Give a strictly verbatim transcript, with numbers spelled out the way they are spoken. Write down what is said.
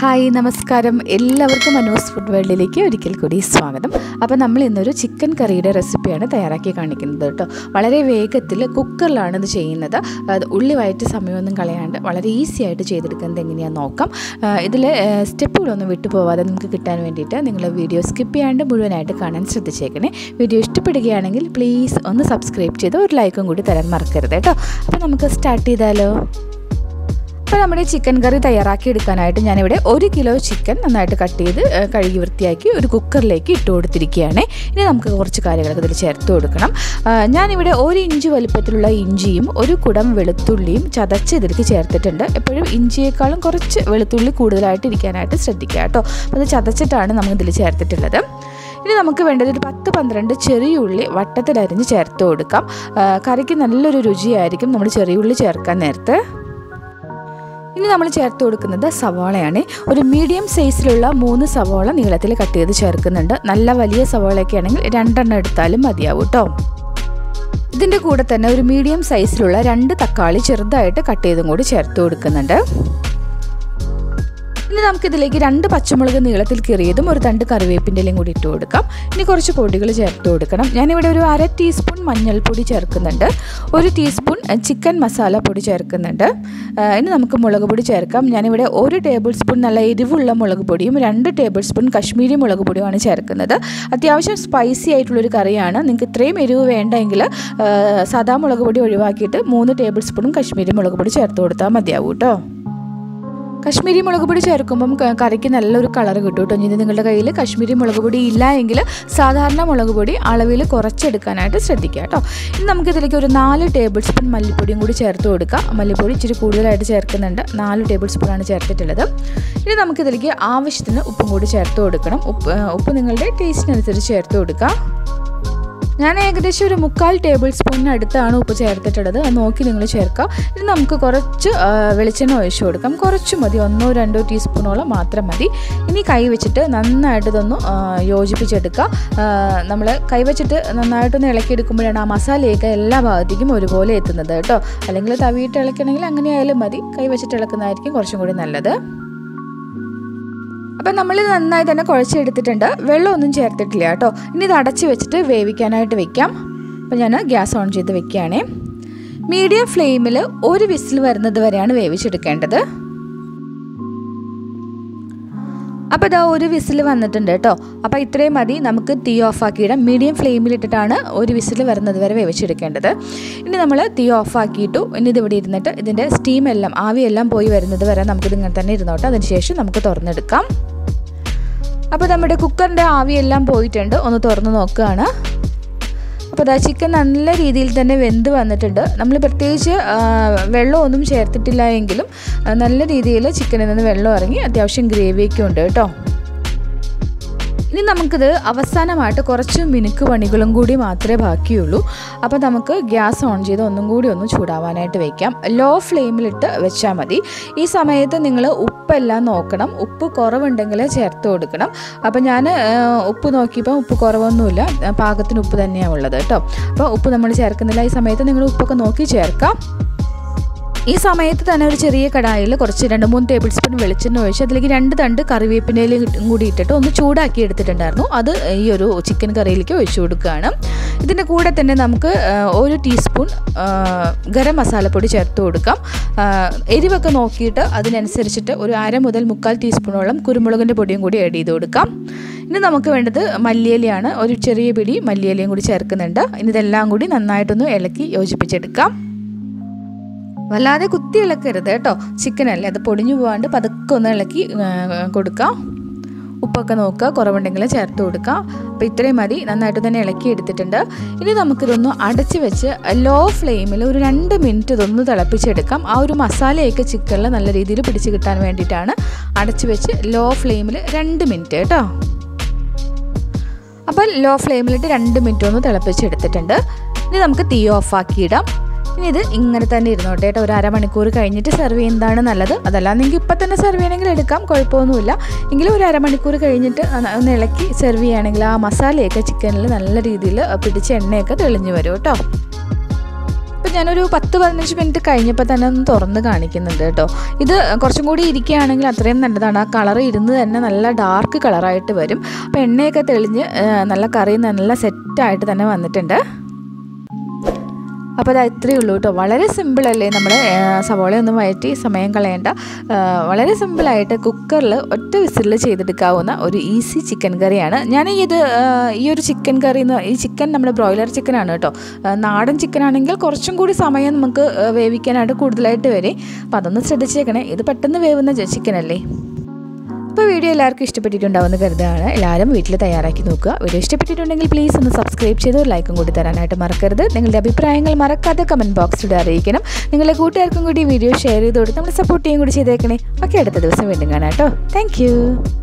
Hi നമസ്കാരം എല്ലാവർക്കും മനോസ് food വേൾഡിലേക്ക് ഒരിക്കൽ കൂടി സ്വാഗതം. അപ്പോൾ നമ്മൾ ഇന്നൊരു ചിക്കൻ കറിയുടെ റെസിപ്പിയാണ് തയ്യാറാക്കി കാണിക്കുന്നത് കേട്ടോ. വളരെ വേഗത്തിൽ കുക്കറിലാണ് ഇത് ചെയ്യുന്നത്. ഉള്ളി വഴറ്റി സമയമൊന്നും കളയാണ്ട് വളരെ ഈസി ആയിട്ട് ചെയ്തെടുക്കുന്നത് എങ്ങനെയാണെന്ന് നോക്കാം. ഇതിൽ സ്റ്റെപ്പുകളൊന്നും വിട്ടുപോകാതെ നമുക്ക് കിട്ടാൻ വേണ്ടിയിട്ട് നിങ്ങൾ വീഡിയോ സ്കിപ്പ് ചെയ്യാണ്ട് മുഴുവനായിട്ട് കാണാൻ ശ്രദ്ധിച്ചേക്കണേ. വീഡിയോ ഇഷ്ടപ്പെടുകയാണെങ്കിൽ പ്ലീസ് ഒന്ന് സബ്സ്ക്രൈബ് ചെയ്ത് ഒരു ലൈക്കും കൂടി തരാൻ മറക്കരുത് കേട്ടോ. അപ്പോൾ നമുക്ക് സ്റ്റാർട്ട് ചെയ്താലോ. അപ്പോൾ നമ്മുടെ ചിക്കൻ കറി തയ്യാറാക്കി എടുക്കാനായിട്ട് ഞാനിവിടെ ഒരു കിലോ ചിക്കൻ നന്നായിട്ട് കട്ട് ചെയ്ത് കഴുകി വൃത്തിയാക്കി ഒരു കുക്കറിലേക്ക് ഇട്ട് കൊടുത്തിരിക്കുകയാണ്. ഇനി നമുക്ക് കുറച്ച് കാര്യങ്ങളൊക്കെ ഇതിൽ ചേർത്ത് കൊടുക്കണം. ഞാനിവിടെ ഒരു ഇഞ്ച് വലുപ്പത്തിലുള്ള ഇഞ്ചിയും ഒരു കുടം വെളുത്തുള്ളിയും ചതച്ച് ഇതിലേക്ക് ചേർത്തിട്ടുണ്ട്. എപ്പോഴും ഇഞ്ചിയേക്കാളും കുറച്ച് വെളുത്തുള്ളി കൂടുതലായിട്ട് ഇരിക്കാനായിട്ട് ശ്രദ്ധിക്കുക കേട്ടോ. അപ്പോൾ അത് ചതച്ചിട്ടാണ് നമ്മൾ ഇതിൽ ചേർത്തിട്ടുള്ളത്. ഇനി നമുക്ക് വേണ്ടത് ഒരു പത്ത് പന്ത്രണ്ട് ചെറിയുള്ളി വട്ടത്തിലരിഞ്ഞ് ചേർത്ത് കൊടുക്കാം. കറിക്ക് നല്ലൊരു രുചിയായിരിക്കും നമ്മൾ ചെറിയുള്ളി ചേർക്കാൻ നേരത്ത്. ഇനി നമ്മൾ ചേർത്ത് കൊടുക്കുന്നത് സവാളയാണ്. ഒരു മീഡിയം സൈസിലുള്ള മൂന്ന് സവാള നീളത്തിൽ കട്ട് ചെയ്ത് ചേർക്കുന്നുണ്ട്. നല്ല വലിയ സവാളയൊക്കെ ആണെങ്കിൽ രണ്ടെണ്ണം എടുത്താലും മതിയാവും കേട്ടോ. ഇതിൻ്റെ കൂടെ തന്നെ ഒരു മീഡിയം സൈസിലുള്ള രണ്ട് തക്കാളി ചെറുതായിട്ട് കട്ട് ചെയ്തും കൂടി ചേർത്ത് കൊടുക്കുന്നുണ്ട്. ഇനി നമുക്കിതിലേക്ക് രണ്ട് പച്ചമുളക് നീളത്തിൽ കീറിയതും ഒരു തണ്ട് കറിവേപ്പിൻ്റെ ഇലയും കൂടി ഇട്ട് കൊടുക്കാം. ഇനി കുറച്ച് പൊടികൾ ചേർത്ത് കൊടുക്കണം. ഞാനിവിടെ ഒരു അര ടീസ്പൂൺ മഞ്ഞൾപ്പൊടി ചേർക്കുന്നുണ്ട്. ഒരു ടീസ്പൂൺ ചിക്കൻ മസാല പൊടി ചേർക്കുന്നുണ്ട്. ഇനി നമുക്ക് മുളക് പൊടി ചേർക്കാം. ഞാനിവിടെ ഒരു ടേബിൾ സ്പൂൺ നല്ല എരിവുള്ള മുളക് പൊടിയും രണ്ട് ടേബിൾ സ്പൂൺ കശ്മീരി മുളക് പൊടിയുമാണ് ചേർക്കുന്നത്. അത്യാവശ്യം സ്പൈസി ആയിട്ടുള്ളൊരു കറിയാണ്. നിങ്ങൾക്ക് ഇത്രയും എരിവ് വേണ്ടെങ്കിൽ സാദാ മുളക് പൊടി ഒഴിവാക്കിയിട്ട് മൂന്ന് ടേബിൾ സ്പൂണും കശ്മീരി മുളക് പൊടി ചേർത്ത് കൊടുത്താൽ മതിയാവും കേട്ടോ. കശ്മീരി മുളക് പൊടി ചേർക്കുമ്പം കറിക്ക് നല്ലൊരു കളർ കിട്ടും കേട്ടോ. ഇനി നിങ്ങളുടെ കയ്യിൽ കശ്മീരി മുളക് പൊടി ഇല്ല എങ്കിൽ സാധാരണ മുളക് പൊടി അളവിൽ കുറച്ചെടുക്കാനായിട്ട് ശ്രദ്ധിക്കുക കേട്ടോ. ഇനി നമുക്കിതിലേക്ക് ഒരു നാല് ടേബിൾ സ്പൂൺ മല്ലിപ്പൊടിയും കൂടി ചേർത്ത് കൊടുക്കാം. മല്ലിപ്പൊടി ഇച്ചിരി കൂടുതലായിട്ട് ചേർക്കുന്നുണ്ട്. നാല് ടേബിൾ സ്പൂണാണ് ചേർത്തിട്ടുള്ളത്. ഇനി നമുക്കിതിലേക്ക് ആവശ്യത്തിന് ഉപ്പും കൂടി ചേർത്ത് കൊടുക്കണം. ഉപ്പ് ഉപ്പ് നിങ്ങളുടെ ടേസ്റ്റിനനുസരിച്ച് ചേർത്ത് കൊടുക്കുക. ഞാൻ ഏകദേശം ഒരു മുക്കാൽ ടേബിൾ സ്പൂണിന് അടുത്താണ് ഉപ്പ് ചേർത്തിട്ടുള്ളത്. അത് നോക്കി നിങ്ങൾ ചേർക്കാം. ഇനി നമുക്ക് കുറച്ച് വെളിച്ചെണ്ണ ഒഴിച്ചു കൊടുക്കാം. കുറച്ച് മതി, ഒന്നോ രണ്ടോ ടീസ്പൂണോളം മാത്രം മതി. ഇനി കൈ വെച്ചിട്ട് നന്നായിട്ട് ഇതൊന്ന് യോജിപ്പിച്ചെടുക്കുക. നമ്മൾ കൈ വെച്ചിട്ട് നന്നായിട്ടൊന്ന് ഇളക്കിയെടുക്കുമ്പോഴാണ് ആ മസാലയൊക്കെ എല്ലാ ഭാഗത്തേക്കും ഒരുപോലെ എത്തുന്നത് കേട്ടോ. അല്ലെങ്കിൽ തവിയിട്ട് ഇളക്കണമെങ്കിൽ അങ്ങനെ ആയാലും മതി. കൈ വെച്ചിട്ട് ഇളക്കുന്നതായിരിക്കും കുറച്ചും കൂടി നല്ലത്. അപ്പം നമ്മൾ നന്നായി തന്നെ കുഴച്ചെടുത്തിട്ടുണ്ട്. വെള്ളമൊന്നും ചേർത്തിട്ടില്ല കേട്ടോ. ഇനി ഇത് അടച്ച് വെച്ചിട്ട് വേവിക്കാനായിട്ട് വെക്കാം. അപ്പം ഞാൻ ഗ്യാസ് ഓൺ ചെയ്ത് വെക്കുകയാണേ. മീഡിയം ഫ്ലെയിമിൽ ഒരു വിസിൽ വരുന്നത് വരെയാണ് വേവിച്ചെടുക്കേണ്ടത്. അപ്പോൾ ഇതാ ഒരു വിസിൽ വന്നിട്ടുണ്ട് കേട്ടോ. അപ്പോൾ ഇത്രയും മതി. നമുക്ക് തീ ഓഫാക്കിയിടാം. മീഡിയം ഫ്ലെയിമിലിട്ടിട്ടാണ് ഒരു വിസിൽ വരുന്നത് വരെ വേവിച്ചെടുക്കേണ്ടത്. ഇനി നമ്മൾ തീ ഓഫാക്കിയിട്ടു. ഇനി ഇതിവിടെ ഇരുന്നിട്ട് ഇതിൻ്റെ സ്റ്റീമെല്ലാം ആവിയെല്ലാം പോയി വരുന്നത് വരെ നമുക്കിത് ഇങ്ങനെ തന്നെ ഇരുന്നോട്ടെ. അതിനുശേഷം നമുക്ക് തുറന്നെടുക്കാം. അപ്പോൾ നമ്മുടെ കുക്കറിൻ്റെ ആവിയെല്ലാം പോയിട്ടുണ്ട്. ഒന്ന് തുറന്ന് നോക്കുകയാണ്. അപ്പോൾ അതാ ചിക്കൻ നല്ല രീതിയിൽ തന്നെ വെന്ത് വന്നിട്ടുണ്ട്. നമ്മൾ പ്രത്യേകിച്ച് വെള്ളമൊന്നും ചേർത്തിട്ടില്ല എങ്കിലും നല്ല രീതിയിൽ ചിക്കനിൽ നിന്ന് വെള്ളം ഇറങ്ങി അത്യാവശ്യം ഗ്രേവിയൊക്കെ ഉണ്ട് കേട്ടോ. ഇനി നമുക്കിത് അവസാനമായിട്ട് കുറച്ച് മിനുക്ക് പണികളും കൂടി മാത്രമേ ബാക്കിയുള്ളൂ. അപ്പോൾ നമുക്ക് ഗ്യാസ് ഓൺ ചെയ്ത് ഒന്നും കൂടി ഒന്ന് ചൂടാവാനായിട്ട് വയ്ക്കാം. ലോ ഫ്ലെയിമിലിട്ട് വെച്ചാൽ മതി. ഈ സമയത്ത് നിങ്ങൾ ഉപ്പെല്ലാം നോക്കണം. ഉപ്പ് കുറവുണ്ടെങ്കിൽ ചേർത്ത് കൊടുക്കണം. അപ്പോൾ ഞാൻ ഉപ്പ് നോക്കിയപ്പോൾ ഉപ്പ് കുറവൊന്നുമില്ല, പാകത്തിന് ഉപ്പ് തന്നെയാണ് ഉള്ളത് കേട്ടോ. അപ്പോൾ ഉപ്പ് നമ്മൾ ചേർക്കുന്നില്ല. ഈ സമയത്ത് നിങ്ങൾ ഉപ്പൊക്കെ നോക്കി ചേർക്കാം. ഈ സമയത്ത് തന്നെ ഒരു ചെറിയ കടായിൽ കുറച്ച് രണ്ട് മൂന്ന് ടേബിൾ സ്പൂൺ വെളിച്ചെണ്ണ ഒഴിച്ച് അതിലേക്ക് രണ്ട് തണ്ട് കറിവേപ്പിൻ്റെ കൂടി ഇട്ടിട്ട് ഒന്ന് ചൂടാക്കി എടുത്തിട്ടുണ്ടായിരുന്നു. അത് ഈ ഒരു ചിക്കൻ കറിയിലേക്ക് ഒഴിച്ചു കൊടുക്കുകയാണ്. ഇതിൻ്റെ കൂടെ തന്നെ നമുക്ക് ഒരു ടീസ്പൂൺ ഗരം മസാലപ്പൊടി ചേർത്ത് കൊടുക്കാം. എരിവൊക്കെ നോക്കിയിട്ട് അതിനനുസരിച്ചിട്ട് ഒരു അര മുതൽ മുക്കാൽ ടീസ്പൂണോളം കുരുമുളകിൻ്റെ പൊടിയും കൂടി ആഡ് ചെയ്ത് കൊടുക്കാം. ഇനി നമുക്ക് വേണ്ടത് മല്ലിയിലയാണ്. ഒരു ചെറിയ പിടി മല്ലിയിലയും കൂടി ചേർക്കുന്നുണ്ട്. ഇനി ഇതെല്ലാം കൂടി നന്നായിട്ടൊന്ന് ഇളക്കി യോജിപ്പിച്ചെടുക്കാം. വല്ലാതെ കുത്തി ഇളക്കരുത് കേട്ടോ. ചിക്കനല്ലേ, അത് പൊടിഞ്ഞു പോകാണ്ട് പതുക്കെ ഒന്ന് ഇളക്കി കൊടുക്കാം. ഉപ്പൊക്കെ നോക്കുക, കുറവുണ്ടെങ്കിൽ ചേർത്ത് കൊടുക്കുക. അപ്പോൾ ഇത്രയും മതി. നന്നായിട്ട് തന്നെ ഇളക്കി എടുത്തിട്ടുണ്ട്. ഇനി നമുക്കിതൊന്ന് അടച്ച് വെച്ച് ലോ ഫ്ലെയിമിൽ ഒരു രണ്ട് മിനിറ്റ് ഇതൊന്ന് തിളപ്പിച്ചെടുക്കാം. ആ ഒരു മസാലയൊക്കെ ചിക്കനിൽ നല്ല രീതിയിൽ പിടിച്ച് കിട്ടാൻ വേണ്ടിയിട്ടാണ് അടച്ച് വെച്ച് ലോ ഫ്ലെയിമിൽ രണ്ട് മിനിറ്റ് കേട്ടോ. അപ്പോൾ ലോ ഫ്ലെയിമിലിട്ട് രണ്ട് മിനിറ്റ് ഒന്ന് തിളപ്പിച്ചെടുത്തിട്ടുണ്ട്. ഇനി നമുക്ക് തീ ഓഫാക്കിയിടാം. ഇനി ഇത് ഇങ്ങനെ തന്നെ ഇരുന്നോട്ടെ കേട്ടോ. ഒരു അരമണിക്കൂർ കഴിഞ്ഞിട്ട് സെർവ് ചെയ്യുന്നതാണ് നല്ലത്. അതല്ല നിങ്ങൾക്ക് ഇപ്പം തന്നെ സെർവ് ചെയ്യണമെങ്കിൽ എടുക്കാം, കുഴപ്പമൊന്നുമില്ല. എങ്കിലും ഒരു അരമണിക്കൂർ കഴിഞ്ഞിട്ട് ഒന്ന് ഇളക്കി സെർവ് ചെയ്യുകയാണെങ്കിൽ ആ മസാലയൊക്കെ ചിക്കനിൽ നല്ല രീതിയിൽ പിടിച്ച് എണ്ണയൊക്കെ തെളിഞ്ഞു വരും കേട്ടോ. അപ്പോൾ ഞാനൊരു പത്ത് പതിനഞ്ച് മിനിറ്റ് കഴിഞ്ഞപ്പോൾ തന്നെ ഒന്ന് തുറന്ന് കാണിക്കുന്നുണ്ട് കേട്ടോ. ഇത് കുറച്ചും കൂടി ഇരിക്കുകയാണെങ്കിൽ അത്രയും നല്ലതാണ്. ആ കളർ ഇരുന്ന് തന്നെ നല്ല ഡാർക്ക് കളറായിട്ട് വരും. അപ്പോൾ എണ്ണയൊക്കെ തെളിഞ്ഞ് നല്ല കറി നല്ല സെറ്റായിട്ട് തന്നെ വന്നിട്ടുണ്ട്. അപ്പോൾ അത് ഇത്രയേ ഉള്ളൂ കേട്ടോ. വളരെ സിമ്പിളല്ലേ, നമ്മൾ സവോളയൊന്നും വഴറ്റി സമയം കളയേണ്ട. വളരെ സിമ്പിളായിട്ട് കുക്കറിൽ ഒറ്റ വിസിലിൽ ചെയ്തെടുക്കാവുന്ന ഒരു ഈസി ചിക്കൻ കറിയാണ്. ഞാൻ ഇത് ഈ ഒരു ചിക്കൻ കറി എന്ന് ഈ ചിക്കൻ നമ്മുടെ ബ്രോയിലർ ചിക്കനാണ് കേട്ടോ. നാടൻ ചിക്കൻ ആണെങ്കിൽ കുറച്ചും കൂടി സമയം നമുക്ക് വേവിക്കാനായിട്ട് കൂടുതലായിട്ട് വരും. അപ്പോൾ അതൊന്ന് ശ്രദ്ധിച്ചേക്കണേ. ഇത് പെട്ടെന്ന് വേവുന്ന ചിക്കനല്ലേ. അപ്പോൾ വീഡിയോ എല്ലാവർക്കും ഇഷ്ടപ്പെട്ടിട്ടുണ്ടാവുമെന്ന് കരുതാണ്. എല്ലാവരും വീട്ടിൽ തയ്യാറാക്കി നോക്കുക. വീഡിയോ ഇഷ്ടപ്പെട്ടിട്ടുണ്ടെങ്കിൽ പ്ലീസ് ഒന്ന് സബ്സ്ക്രൈബ് ചെയ്ത് ഒരു ലൈക്കും കൂടി തരാനായിട്ട് മറക്കരുത്. നിങ്ങളുടെ അഭിപ്രായങ്ങൾ മറക്കാതെ കമൻറ്റ് ബോക്സിലൂടെ അറിയിക്കണം. നിങ്ങളുടെ കൂട്ടുകാർക്കും കൂടി വീഡിയോ ഷെയർ ചെയ്ത് കൊടുത്ത് നമ്മൾ സപ്പോർട്ട് ചെയ്യുകയും കൂടി ചെയ്തേക്കണേ. ഓക്കെ, അടുത്ത ദിവസം വീണ്ടും കാണാം കേട്ടോ. താങ്ക്